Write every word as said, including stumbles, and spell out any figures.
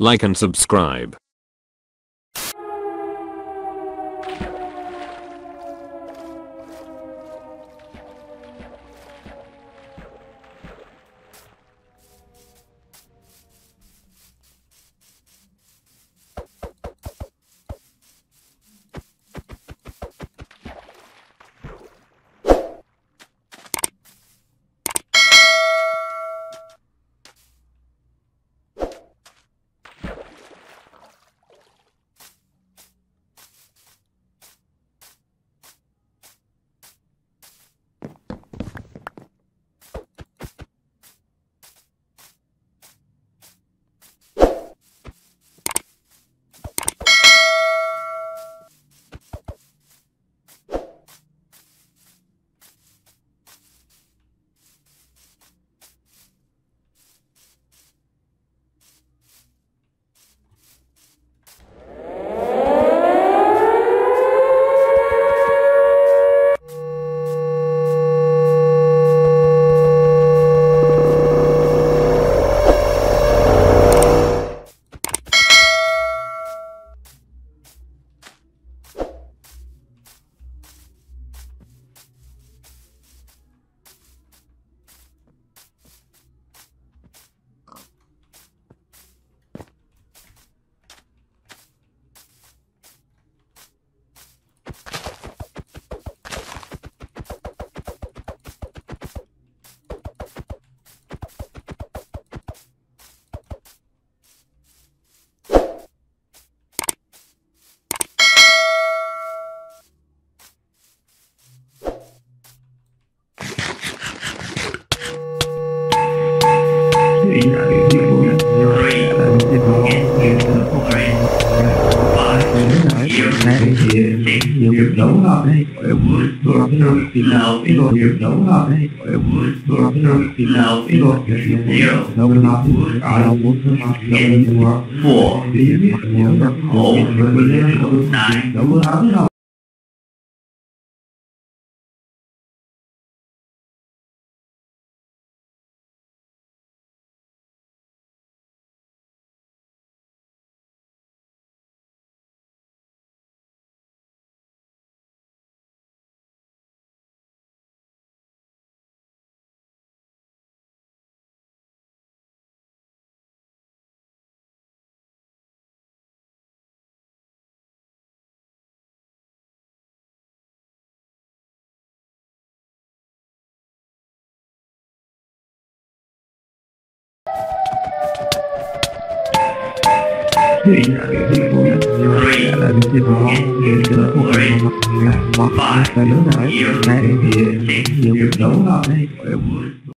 like and subscribe. Nhiều đấu hợp đây, vừa rồi thì nào cái rồi nhiều đấu hợp đây, vừa rồi thì nào cái rồi nhiều đấu hợp ở đâu muốn đấu hợp đâu của lý nhiều đấu khổ với lên không này đấu hợp đâu. Three, five, nhiều đấu hợp đây.